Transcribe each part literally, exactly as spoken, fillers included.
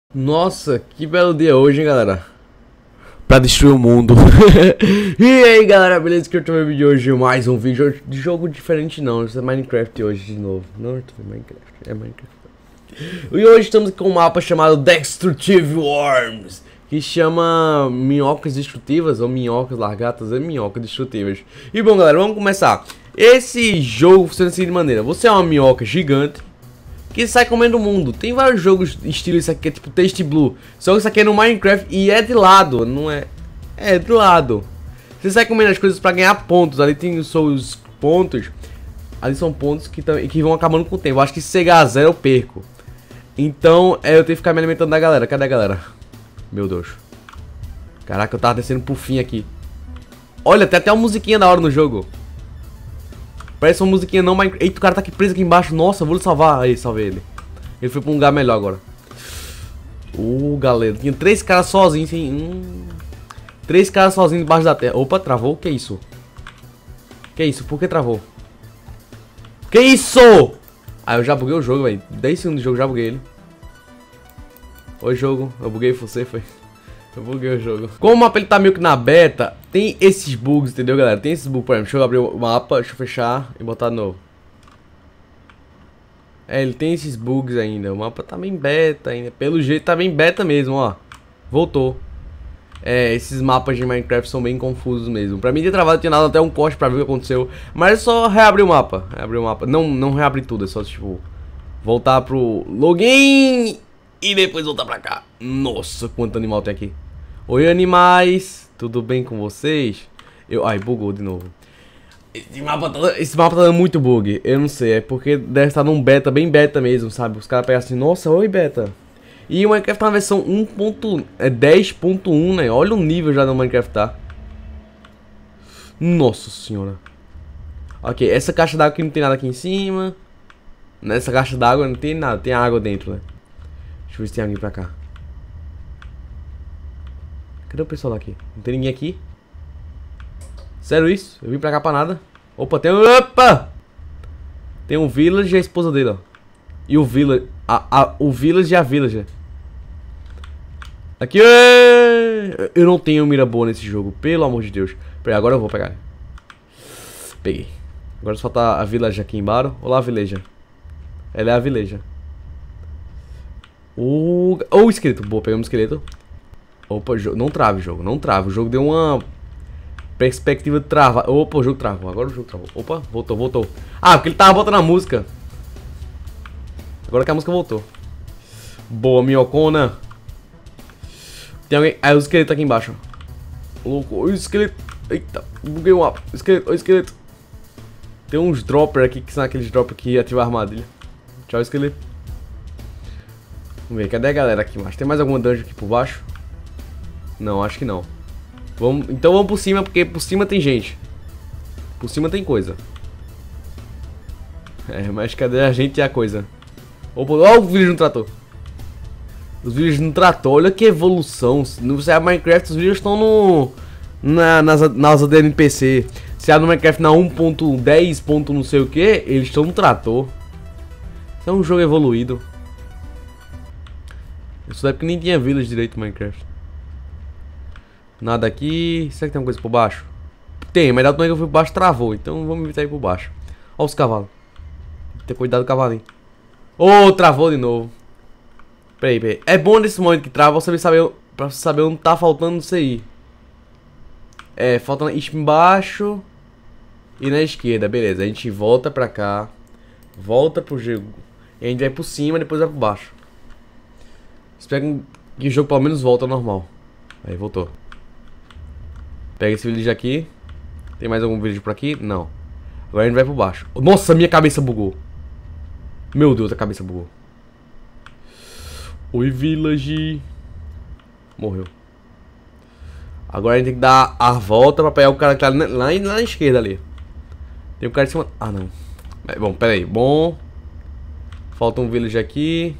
Nossa, que belo dia hoje, hein, galera? Pra destruir o mundo. E aí, galera, beleza? Que eu tô no vídeo de hoje, mais um vídeo de jogo diferente não, isso é Minecraft hoje de novo. Não, é Minecraft, é Minecraft. E hoje estamos com um mapa chamado Destructive Worms, que chama minhocas destrutivas, ou minhocas largatas, é minhocas destrutivas. E bom, galera, vamos começar. Esse jogo funciona da seguinte maneira: você é uma minhoca gigante que sai comendo o mundo. Tem vários jogos estilo isso aqui, é tipo Taste Blue. Só que isso aqui é no Minecraft e é de lado, não é? É de lado. Você sai comendo as coisas pra ganhar pontos. Ali tem os seus pontos. Ali são pontos que, que vão acabando com o tempo. Eu acho que se chegar a zero eu perco. Então é, eu tenho que ficar me alimentando da galera. Cadê a galera? Meu Deus. Caraca, eu tava descendo pro fim aqui. Olha, tem até uma musiquinha da hora no jogo. Parece uma musiquinha não, mas... Eita, o cara tá aqui preso aqui embaixo. Nossa, eu vou salvar. Aí, salvei ele. Ele foi pra um lugar melhor agora. Uh, galera. Tinha três caras sozinhos, hein? Hum. Três caras sozinhos embaixo da terra. Opa, travou? Que isso? Que isso? Por que travou? Que isso? Ah, eu já buguei o jogo, velho. dez segundos de jogo, já buguei ele. Oi, jogo. Eu buguei você, foi... Eu buguei o jogo. Como o mapa ele tá meio que na beta, tem esses bugs, entendeu, galera? Tem esses bugs, por exemplo. Deixa eu abrir o mapa, deixa eu fechar e botar de novo. É, ele tem esses bugs ainda. O mapa tá bem beta ainda. Pelo jeito tá bem beta mesmo, ó. Voltou. É, esses mapas de Minecraft são bem confusos mesmo. Pra mim ter travado, tinha dado até um corte pra ver o que aconteceu. Mas é só reabrir o mapa. Reabrir o mapa. Não, não reabrir tudo, é só tipo... Voltar pro login... E depois voltar pra cá. Nossa, quanto animal tem aqui. Oi, animais. Tudo bem com vocês? Eu... Ai, bugou de novo. Esse mapa tá, esse mapa tá dando muito bug. Eu não sei, é porque deve estar num beta, bem beta mesmo, sabe? Os caras pegam assim, nossa, oi beta. E o Minecraft tá na versão um ponto dez ponto um, né? Olha o nível já do Minecraft, tá? Nossa senhora. Ok, essa caixa d'água aqui não tem nada aqui em cima. Nessa caixa d'água não tem nada, tem água dentro, né? Deixa eu ver se tem alguém pra cá. Cadê o pessoal aqui? Não tem ninguém aqui? Sério isso? Eu vim pra cá pra nada. Opa, tem um... Opa! Tem um village e a esposa dele, ó. E o village... A, a, o village e a villager. Aqui... Eu não tenho mira boa nesse jogo, pelo amor de Deus. Peraí, agora eu vou pegar. Peguei. Agora só falta a village aqui embaixo. Olá, villager. Ela é a villager. O oh, oh, esqueleto, boa, pegamos o esqueleto. Opa, não trave o jogo, não trave. O jogo deu uma perspectiva de travar. Opa, o jogo travou, agora o jogo travou. Opa, voltou, voltou. Ah, porque ele tava botando a música. Agora que a música voltou. Boa, minhocona. Tem alguém. Aí o esqueleto aqui embaixo. Louco, o esqueleto. Eita, buguei o mapa. Esqueleto, o esqueleto. Tem uns droppers aqui que são aqueles droppers que ativam a armadilha. Tchau, esqueleto. Vamos ver, cadê a galera aqui embaixo? Tem mais alguma dungeon aqui por baixo? Não, acho que não. Vamos, então vamos por cima, porque por cima tem gente. Por cima tem coisa. É, mas cadê a gente e a coisa? Opa, olha o vídeo no trator. Os vídeos no trator, olha que evolução. No você é Minecraft, os vídeos estão no... Na, nas, nas A D N P C. Se é no Minecraft na um ponto dez. Não sei o que, eles estão no trator. Isso é um jogo evoluído. Isso é porque nem tinha village direito no Minecraft. Nada aqui. Será que tem alguma coisa por baixo? Tem, mas da última vez que eu fui por baixo travou. Então vamos evitar ir por baixo. Olha os cavalos. Ter cuidado do cavalinho. Oh, travou de novo. Peraí, peraí. É bom nesse momento que trava você saber, pra você saber onde tá faltando você ir. É, falta embaixo e na esquerda. Beleza, a gente volta pra cá. Volta pro jogo. E a gente vai por cima e depois vai por baixo. Espero que o jogo pelo menos volta ao normal. Aí, voltou. Pega esse vídeo aqui. Tem mais algum vídeo por aqui? Não. Agora a gente vai por baixo. Nossa, minha cabeça bugou. Meu Deus, a cabeça bugou. Oi, village. Morreu. Agora a gente tem que dar a volta pra pegar o cara que tá lá, lá, lá na esquerda ali. Tem um cara em cima... Ah, não. Bom, pera aí. Bom. Falta um village aqui.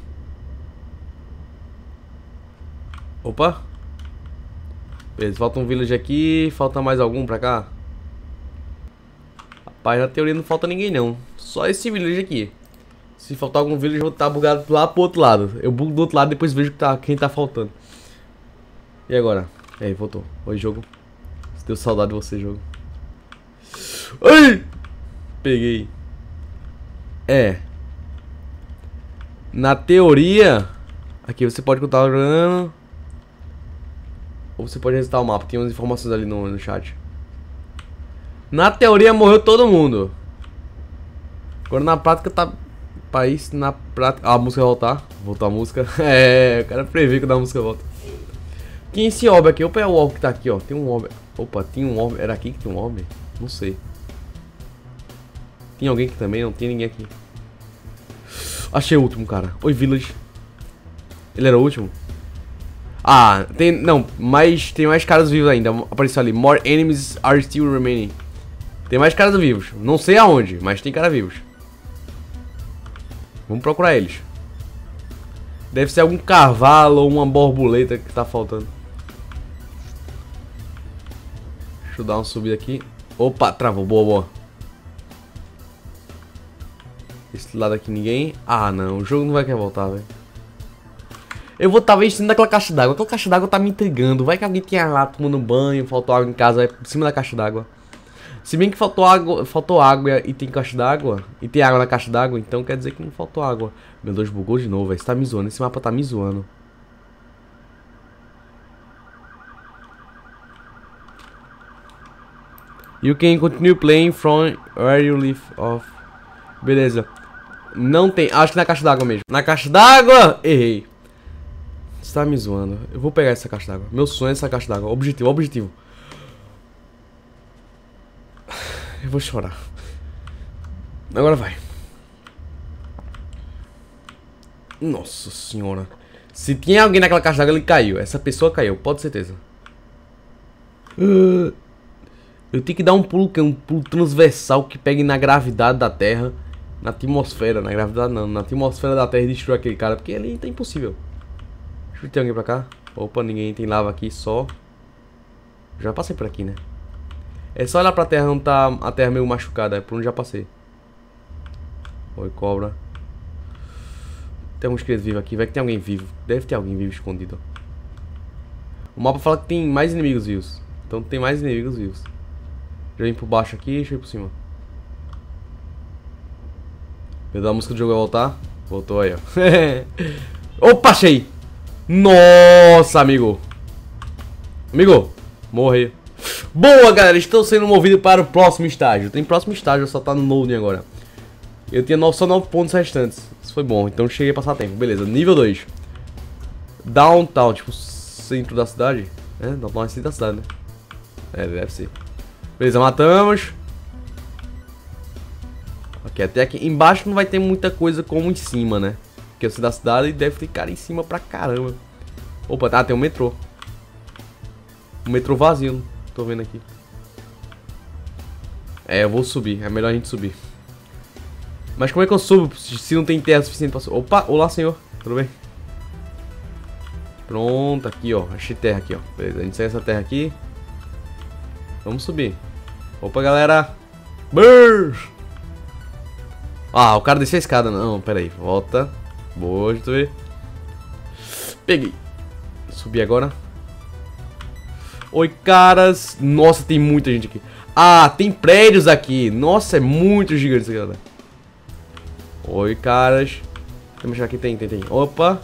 Opa. Beleza, falta um village aqui. Falta mais algum pra cá? Rapaz, na teoria não falta ninguém não. Só esse village aqui. Se faltar algum village, eu vou estar bugado lá pro outro lado. Eu bugo do outro lado e depois vejo que tá, quem tá faltando. E agora? Aí, voltou. Oi, jogo. Deu saudade de você, jogo. Ai! Peguei. É. Na teoria... Aqui você pode contar jogando. Ou você pode resetar o mapa. Tem umas informações ali no, no chat. Na teoria morreu todo mundo. Agora na prática tá... País na prática... Ah, a música vai voltar. Voltou a música. É, o cara prevê que a música volta. Quem é esse orb aqui? Opa, é o orb que tá aqui, ó. Tem um orb. Opa, tinha um orb. Era aqui que tinha um orb? Não sei. Tem alguém aqui também? Não tem ninguém aqui. Achei o último, cara. Oi, Village. Ele era o último? Ah, tem... Não, mas tem mais caras vivos ainda. Apareceu ali. More enemies are still remaining. Tem mais caras vivos. Não sei aonde, mas tem caras vivos. Vamos procurar eles. Deve ser algum cavalo ou uma borboleta que tá faltando. Deixa eu dar uma subida aqui. Opa, travou. Boa, boa. Esse lado aqui ninguém. Ah, não. O jogo não vai querer voltar, velho. Eu vou estar tá vestindo daquela caixa d'água. Aquela caixa d'água tá me intrigando. Vai que alguém tinha lá tomando banho, faltou água em casa, por cima da caixa d'água. Se bem que faltou água, faltou água e tem caixa d'água, e tem água na caixa d'água, então quer dizer que não faltou água. Meu Deus, bugou de novo, velho. Você tá me zoando. Esse mapa tá me zoando. You can continue playing from where you leave off. Beleza. Não tem. Acho que na caixa d'água mesmo. Na caixa d'água! Errei. Você tá me zoando. Eu vou pegar essa caixa d'água. Meu sonho é essa caixa d'água. Objetivo, objetivo. Eu vou chorar. Agora vai. Nossa senhora. Se tinha alguém naquela caixa d'água, ele caiu. Essa pessoa caiu, pode certeza. Uh, eu tenho que dar um pulo, que é um pulo transversal que pegue na gravidade da Terra. Na atmosfera, na gravidade não. Na atmosfera da Terra e destruir aquele cara. Porque ali tá impossível. Deixa eu ver, tem alguém pra cá? Opa, ninguém, tem lava aqui só. Já passei por aqui, né? É só olhar pra terra onde tá a terra meio machucada. É por onde já passei. Oi, cobra. Tem um esqueleto vivo aqui. Vai que tem alguém vivo. Deve ter alguém vivo escondido. O mapa fala que tem mais inimigos vivos. Então tem mais inimigos vivos. Já vim por baixo aqui, deixa eu ir por cima. Meu Deus, a música do jogo vai voltar. Voltou aí, ó. Opa, achei! Nossa, amigo. Amigo, morri. Boa, galera, estou sendo movido para o próximo estágio. Tem próximo estágio, só tá no loading agora. Eu tinha só nove pontos restantes. Isso foi bom, então cheguei a passar tempo. Beleza, nível dois. Downtown, tipo, centro da cidade. É, downtown é centro da cidade, né? É, deve ser. Beleza, matamos. Ok, até aqui. Embaixo não vai ter muita coisa como em cima, né? Porque o centro da cidade e deve ter cara em cima pra caramba. Opa, tá, tem um metrô. Um metrô vazio, tô vendo aqui. É, eu vou subir, é melhor a gente subir. Mas como é que eu subo se não tem terra suficiente pra subir? Opa, olá senhor, tudo bem? Pronto, aqui ó, achei terra aqui ó. Beleza, a gente segue essa terra aqui. Vamos subir. Opa galera. Brrr. Ah, o cara desceu a escada, não, pera aí, volta. Boa, deixa eu ver. Peguei. Subi agora. Oi, caras. Nossa, tem muita gente aqui. Ah, tem prédios aqui. Nossa, é muito gigante isso aqui, galera. Oi, caras. Deixa eu achar aqui, tem, tem, tem. Opa.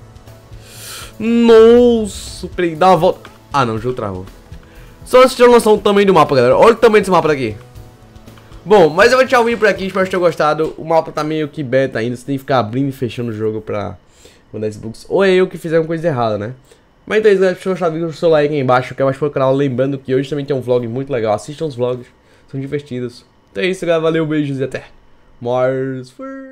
Nossa, peraí, dá uma volta. Ah, não, o jogo travou. Só vocês terem noção do tamanho do mapa, galera. Olha o tamanho desse mapa daqui. Bom, mas eu vou deixar o vídeo por aqui. Espero que tenham gostado. O mapa tá meio que beta ainda. Você tem que ficar abrindo e fechando o jogo pra mandar esses bugs. Ou é eu que fizer alguma coisa errada, né? Mas então é isso, galera. Se vocês gostaram do vídeo, deixa o seu like aí embaixo. Quer mais pro canal. Lembrando que hoje também tem um vlog muito legal. Assistam os vlogs. São divertidos. Então é isso, galera. Valeu, beijos e até mais.